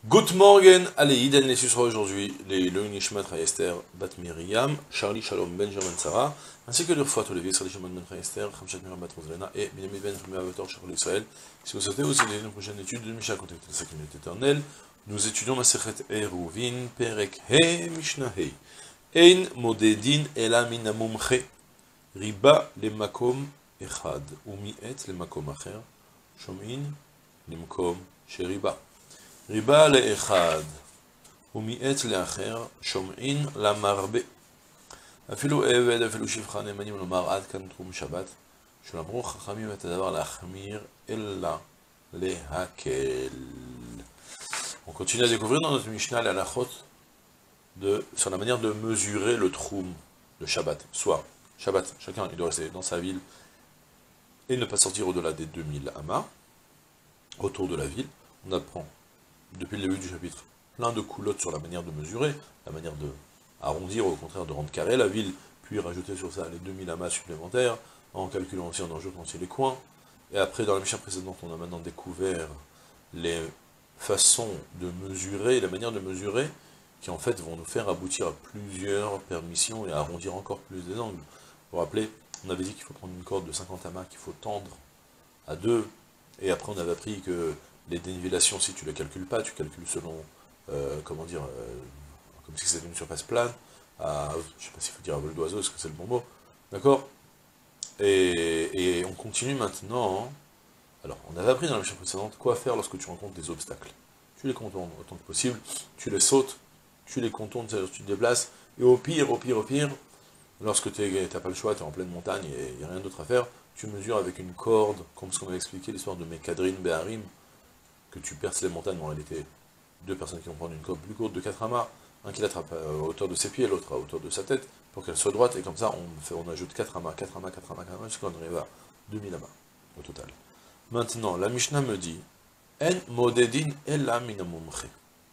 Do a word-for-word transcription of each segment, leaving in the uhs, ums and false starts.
Good morning, allez, Iden les sera aujourd'hui, les le Nishmat Esther, Bat Miriam, Charlie Shalom, Benjamin Sarah, ainsi que deux fois tous les vies, Charlie Shalom, Ben Esther, Hamshat Miriam Bat Roselena et Binyamin Ben Fumé Avatar Charlie Israël. Si vous souhaitez aussi une prochaine étude de Misha contactez la communauté éternelle, nous étudions Masechet Eruvin, Perek He, Mishnah He. Ein Modedin Ela Min Mumche, Riba le Makom Echad, Umiet le Makom Acher, Shomin Limkom Sheriba. ריבה לאחד, ומיעט לאחר, שומעין למרבה. אפילו עבד, אפילו שפחה נאמנים לומר עד כאן תחום שבת, שלמרו חכמים את הדבר להחמיר, אלא להקל. On continue à découvrir dans notre Mishnah les halachot de, sur la manière de mesurer le troum de Shabbat. Soit, Shabbat, chacun il doit rester dans sa ville et ne pas sortir au-delà des deux mille amas, autour de la ville. On apprend depuis le début du chapitre, plein de coulottes sur la manière de mesurer, la manière de arrondir, au contraire de rendre carré la ville, puis rajouter sur ça les deux mille amas supplémentaires, en calculant aussi, en ajoutant aussi les coins. Et après, dans la mission précédente, on a maintenant découvert les façons de mesurer, la manière de mesurer, qui en fait vont nous faire aboutir à plusieurs permissions et à arrondir encore plus des angles. Vous vous rappelez, on avait dit qu'il faut prendre une corde de cinquante amas, qu'il faut tendre à deux, et après on avait appris que les dénivellations, si tu ne les calcules pas, tu calcules selon, euh, comment dire, euh, comme si c'était une surface plane, à, je ne sais pas s'il faut dire à vol d'oiseau, est-ce que c'est le bon mot, d'accord, et, et on continue maintenant. Alors, on avait appris dans la mission précédente quoi faire lorsque tu rencontres des obstacles. Tu les contournes autant que possible, tu les sautes, tu les contournes, c'est-à-dire tu te déplaces, et au pire, au pire, au pire, lorsque tu n'as pas le choix, tu es en pleine montagne et il n'y a rien d'autre à faire, tu mesures avec une corde, comme ce qu'on avait expliqué, l'histoire de Mekadrin Beharim, que tu perces les montagnes. En réalité, deux personnes qui vont prendre une corde plus courte de quatre amas, un qui l'attrape à hauteur de ses pieds, l'autre à hauteur de sa tête, pour qu'elle soit droite, et comme ça, on, fait, on ajoute quatre amas, quatre amas, quatre amas, quatre amas, jusqu'à on arrive à deux mille amas, au total. Maintenant, la Mishnah me dit, En modedin ella minamumche.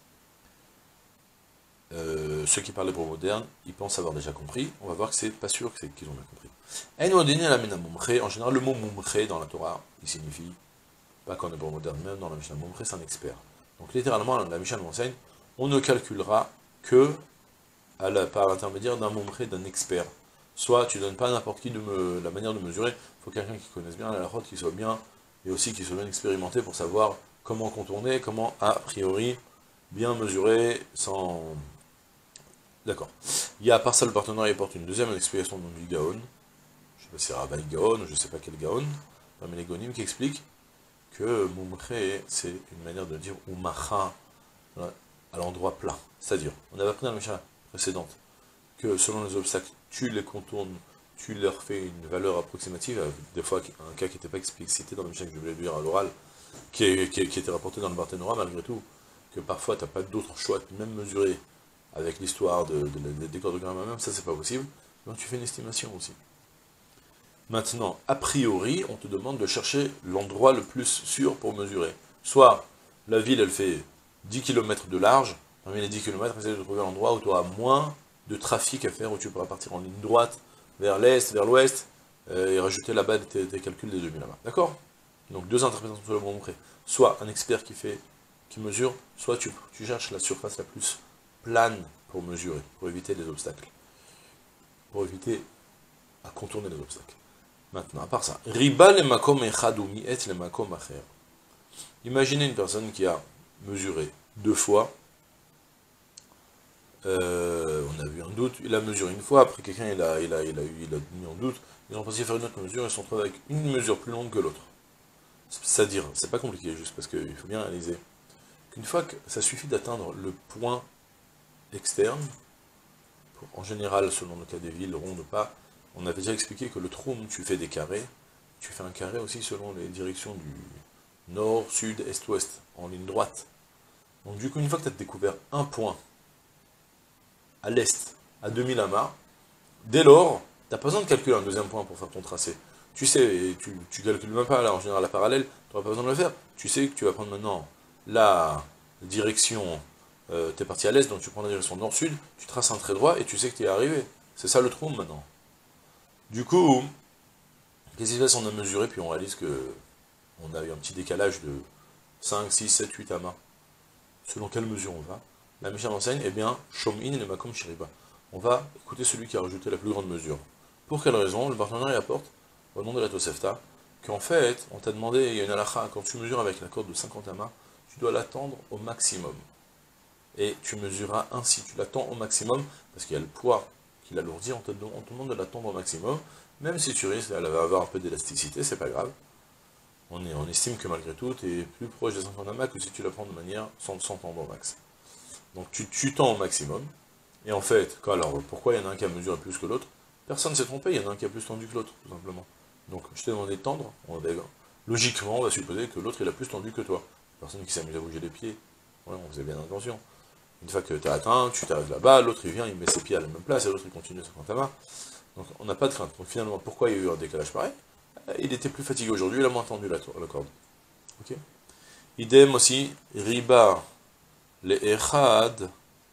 Euh, ceux qui parlent hébreu moderne, ils pensent avoir déjà compris, on va voir que c'est pas sûr qu'ils ont bien compris. En modedin ella minamumche, en général, le mot mumche dans la Torah, il signifie pas qu'en hébreu moderne, même dans la Mishnah, Mumche c'est un expert. Donc littéralement, la Mishnah nous enseigne, on ne calculera que à la, par l'intermédiaire d'un Mumche, d'un expert. Soit tu ne donnes pas à n'importe qui de me, la manière de mesurer, il faut quelqu'un qui connaisse bien la halachot, qui soit bien, et aussi qui soit bien expérimenté pour savoir comment contourner, comment a priori bien mesurer sans... D'accord. Il y a à part ça, le partenaire il porte une deuxième explication du nom du Gaon, je sais pas si c'est Rabbi Gaon, je ne sais pas quel Gaon, parmi les Gaonim qui explique que Mumche, c'est une manière de dire Umacha, à l'endroit plat. C'est-à-dire, on avait appris dans la Mishnah précédente, que selon les obstacles, tu les contournes, tu leur fais une valeur approximative, des fois un cas qui n'était pas explicité dans la Mishnah que je voulais dire à l'oral, qui, qui, qui était rapporté dans le Barthénora, malgré tout, que parfois tu n'as pas d'autre choix que même mesurer avec l'histoire de, de, de, des corps de grammes même, ça c'est pas possible, donc tu fais une estimation aussi. Maintenant, a priori, on te demande de chercher l'endroit le plus sûr pour mesurer. Soit la ville, elle fait dix kilomètres de large, parmi les dix kilomètres, essaye de trouver l'endroit où tu auras moins de trafic à faire, où tu pourras partir en ligne droite, vers l'est, vers l'ouest, euh, et rajouter là-bas tes, tes calculs des deux mille là-bas. D'accord? Donc deux interprétations sur le bon près. Soit un expert qui fait, qui mesure, soit tu, tu cherches la surface la plus plane pour mesurer, pour éviter les obstacles. Pour éviter à contourner les obstacles. Maintenant, à part ça, riba le makom echad ou mi'et le makom acher. Imaginez une personne qui a mesuré deux fois, euh, on a vu un doute, il a mesuré une fois, après quelqu'un il a, il, a, il, a eu, il a mis en doute, ils ont pensé faire une autre mesure, ils se sont retrouvés avec une mesure plus longue que l'autre. C'est-à-dire, c'est pas compliqué, juste parce qu'il faut bien réaliser qu'une fois que ça suffit d'atteindre le point externe, pour, en général, selon le cas des villes, rondes ou pas, on avait déjà expliqué que le troum, tu fais des carrés, tu fais un carré aussi selon les directions du nord, sud, est, ouest, en ligne droite. Donc du coup, une fois que tu as découvert un point à l'est, à deux mille amas, dès lors, tu n'as pas besoin de calculer un deuxième point pour faire ton tracé. Tu sais, tu, tu calcules même pas, là, en général, la parallèle, tu n'auras pas besoin de le faire. Tu sais que tu vas prendre maintenant la direction, euh, tu es parti à l'est, donc tu prends la direction nord-sud, tu traces un trait droit et tu sais que tu es arrivé. C'est ça le troum maintenant. Du coup, qu'est-ce qui se passe? On a mesuré, puis on réalise que on a eu un petit décalage de cinq, six, sept, huit amas. selon quelle mesure on va, la Mishnah enseigne, eh bien, Shom'in le Makom Shiriba. On va écouter celui qui a rajouté la plus grande mesure. Pour quelle raison? Le partenaire apporte, au nom de la Tosefta, qu'en fait, on t'a demandé, il y a une halakha, quand tu mesures avec la corde de cinquante amas, tu dois l'attendre au maximum. Et tu mesureras ainsi, tu l'attends au maximum, parce qu'il y a le poids qui l'alourdit, on te demande de l'attendre au maximum, même si tu risques, elle va avoir un peu d'élasticité, c'est pas grave. On, est, on estime que malgré tout, tu es plus proche des cinquante amas que si tu la prends de manière sans s'entendre au max. Donc tu, tu tends au maximum, et en fait, alors pourquoi il y en a un qui a mesuré plus que l'autre? Personne ne s'est trompé, il y en a un qui a plus tendu que l'autre, tout simplement. Donc je t'ai demandé de tendre, on va, logiquement on va supposer que l'autre il a plus tendu que toi. Personne qui s'amuse à bouger les pieds, ouais, on faisait bien attention. Une fois que tu as atteint, tu t'arrêtes là-bas, l'autre il vient, il met ses pieds à la même place, et l'autre il continue cinquante amas. Donc on n'a pas de crainte. Donc finalement, pourquoi il y a eu un décalage pareil? Il était plus fatigué aujourd'hui, il a moins tendu la, la corde. Ok. Idem aussi, riba le echad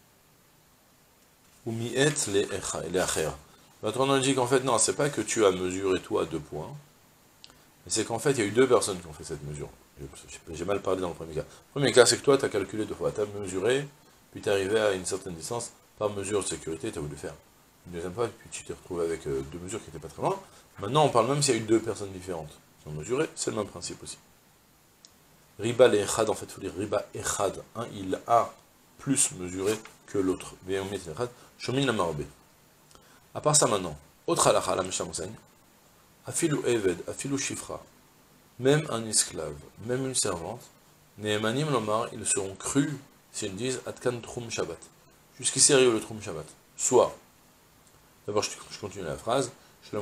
ou miet le acher. Notre on dit qu'en fait, non, c'est pas que tu as mesuré toi deux points, mais c'est qu'en fait, il y a eu deux personnes qui ont fait cette mesure. J'ai mal parlé dans le premier cas. Le premier cas, c'est que toi, tu as calculé deux fois, tu as mesuré, puis tu es arrivé à une certaine distance, par mesure de sécurité, tu as voulu faire une deuxième fois, puis tu t'es retrouvé avec euh, deux mesures qui n'étaient pas très loin. Maintenant, on parle même s'il y a eu deux personnes différentes qui ont mesuré, c'est le même principe aussi. Riba le echad, en fait, il faut dire riba echad. Un, il a plus mesuré que l'autre. Shomin la marbe. À part ça maintenant, autre halakha, la Mishnah enseigne, afilu eved, afilu shifra, même un esclave, même une servante, ne'emanim lomar, ils seront crus s'ils disent atkan trum shabbat. Jusqu'ici arrive le trum shabbat. Soit, d'abord je, je continue la phrase, car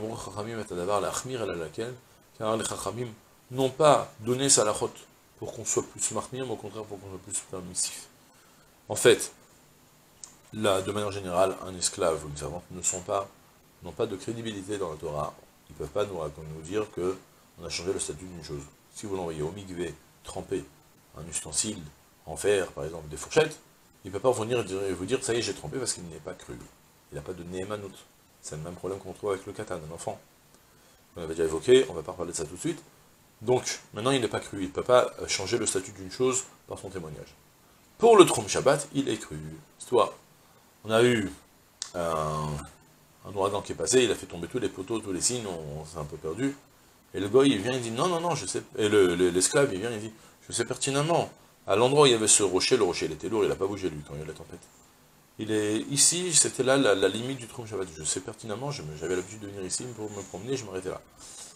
les chachamim n'ont pas donné sa lachot pour qu'on soit plus mahmir, mais au contraire pour qu'on soit plus permissif. En fait, là, de manière générale, un esclave ou une servante ne sont pas, n'ont pas de crédibilité dans la Torah. Ils ne peuvent pas nous, nous dire qu'on a changé le statut d'une chose. Si vous l'envoyez au mikvé, tremper un ustensile en fer, par exemple des fourchettes, il ne peut pas venir et vous dire, ça y est, j'ai trempé parce qu'il n'est pas cru. Il n'a pas de néhémanout. C'est le même problème qu'on trouve avec le katan, un enfant. On avait déjà évoqué, on ne va pas parler de ça tout de suite. Donc, maintenant il n'est pas cru, il ne peut pas changer le statut d'une chose par son témoignage. Pour le Trum Shabbat, il est cru. Soit, on a eu un, un ouragan qui est passé, il a fait tomber tous les poteaux, tous les signes, on, on s'est un peu perdu. Et le goy, il vient, il dit, non, non, non, je sais, et l'esclave, le, il vient, il dit, je sais pertinemment, à l'endroit où il y avait ce rocher, le rocher, il était lourd, il n'a pas bougé lui, quand il y a eu la tempête. Il est ici, c'était là la, la limite du Trum Shabbat. Je sais pertinemment, j'avais l'habitude de venir ici pour me promener, je m'arrêtais là.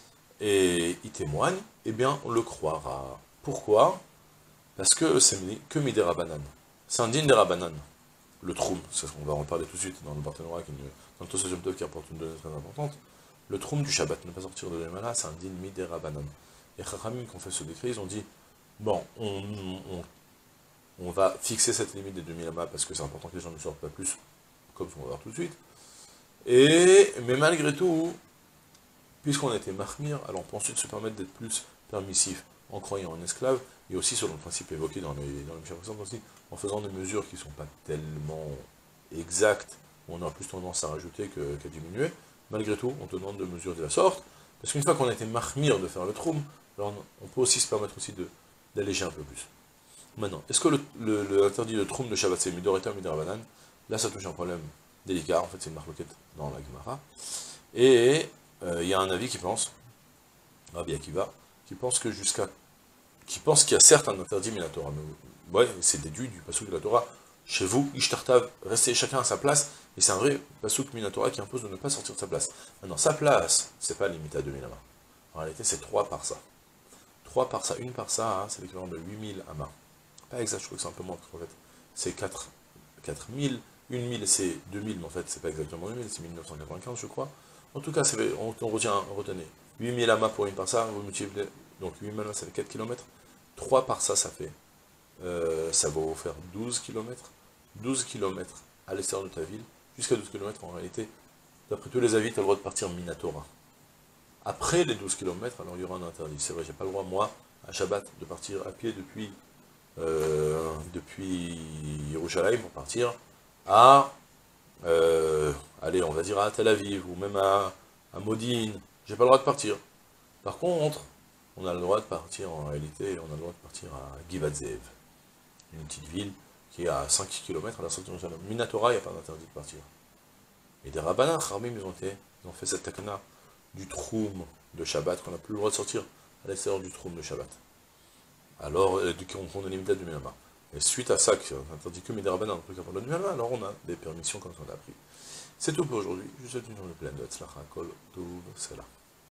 Et il témoigne, eh bien, on le croira. Pourquoi? Parce que c'est que Midé Rabanan. C'est un digne des Rabanan. Le Trum, c'est ce qu'on va en parler tout de suite dans le Barthénois, dans le Tosafot Yom Tov qui apporte une donnée très importante. Le Trum du Shabbat, ne pas sortir de l'Emana, c'est un digne Midé Rabanan. Et Chachamim, qui ont fait ce décret, ils ont dit, bon, on, on on va fixer cette limite des deux mille amas parce que c'est important que les gens ne sortent pas plus, comme on va voir tout de suite. Et, mais malgré tout, puisqu'on a été mahmir, alors on peut ensuite se permettre d'être plus permissif en croyant en esclave, et aussi selon le principe évoqué dans les dans les Mishnah précédentes aussi, en faisant des mesures qui ne sont pas tellement exactes, où on a plus tendance à rajouter qu'à diminuer. Malgré tout, on te demande de mesurer de la sorte, parce qu'une fois qu'on a été mahmir de faire le troum, alors on peut aussi se permettre aussi d'alléger un peu plus. Maintenant, est-ce que l'interdit de troum de Shabbat c'est Midoreta ou Midirabanan? Là, ça touche un problème délicat, en fait, c'est une marloquette dans la Gemara. Et il euh, y a un avis qui pense, Rabbi Akiva, qui pense que jusqu'à, qui pense qu'il y a certes un interdit Minatora, mais ouais, c'est déduit du pasuk de la Torah. Chez vous, Ishtartav, restez chacun à sa place, et c'est un vrai pasuk Minatora qui impose de ne pas sortir de sa place. Maintenant, sa place, c'est pas limité à deux mille amas. En réalité, c'est trois par ça. trois par ça, une par ça, hein, c'est l'équivalent de huit mille amas. Pas exact, je crois que c'est un peu moins, en fait, c'est quatre mille, une mille c'est deux mille, mais en fait, c'est pas exactement deux mille, c'est mille neuf cent quatre-vingt-quinze, je crois. En tout cas, on, on retient, retenez, huit mille amas pour une par ça, vous multipliez, donc huit mille amas, ça fait quatre kilomètres, trois par ça, ça fait, euh, ça va vous faire douze kilomètres, douze kilomètres à l'extérieur de ta ville, jusqu'à douze kilomètres, en réalité, d'après tous les avis, tu as le droit de partir Minatora. Après les douze kilomètres, alors il y aura un interdit, c'est vrai, j'ai pas le droit, moi, à Shabbat, de partir à pied depuis Euh, depuis Yerushalayim pour partir à, euh, allez, on va dire à Tel Aviv, ou même à, à Modine, j'ai pas le droit de partir. Par contre, on a le droit de partir, en réalité, on a le droit de partir à Givat Zev, une petite ville qui est à cinq kilomètres à la sortie de Jérusalem. Minatora, il n'y a pas d'interdit de partir. Et des rabbinats, Kharmim, ils ont, été, ils ont fait cette takana du troum de Shabbat, qu'on n'a plus le droit de sortir à l'extérieur du troum de Shabbat. Alors, euh, du coup, on a l'imitat du Minama. Et suite à ça, qui interdit que des rabbinats, un truc avant le Minama, alors on a des permissions comme on a appris. C'est tout pour aujourd'hui. Je vous souhaite une journée pleine de Tzlacha, Kol, Tov, Sela.